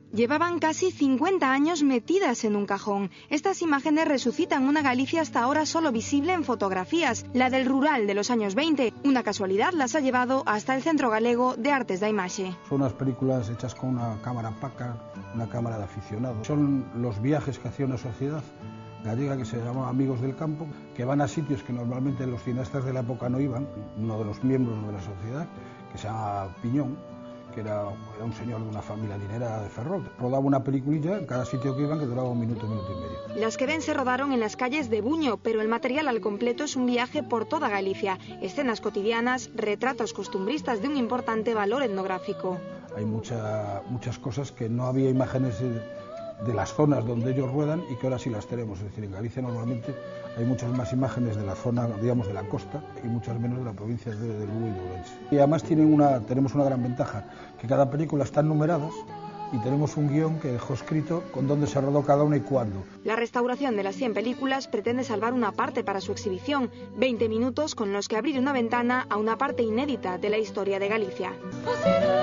Llevaban casi 50 años metidas en un cajón. Estas imágenes resucitan una Galicia hasta ahora solo visible en fotografías, la del rural de los años 20. Una casualidad las ha llevado hasta el Centro Galego de Artes da Imaxe. Son unas películas hechas con una cámara Packard, una cámara de aficionados. Son los viajes que hacía una sociedad gallega que se llamaba Amigos del Campo, que van a sitios que normalmente los cineastas de la época no iban. Uno de los miembros de la sociedad, que se llama Piñón, que era un señor de una familia adinerada de Ferrol, rodaba una peliculilla en cada sitio que iban que duraba un minuto y medio. Las que ven se rodaron en las calles de Buño, pero el material al completo es un viaje por toda Galicia. Escenas cotidianas, retratos costumbristas de un importante valor etnográfico. Hay muchas cosas que no había imágenes de las zonas donde ellos ruedan y que ahora sí las tenemos. Es decir, en Galicia normalmente hay muchas más imágenes de la zona, digamos, de la costa y muchas menos de la provincia de Lugo y de Ourense. Y además tenemos una gran ventaja, que cada película están numeradas y tenemos un guión que dejó escrito con dónde se rodó cada una y cuándo. La restauración de las 100 películas pretende salvar una parte para su exhibición, 20 minutos con los que abrir una ventana a una parte inédita de la historia de Galicia.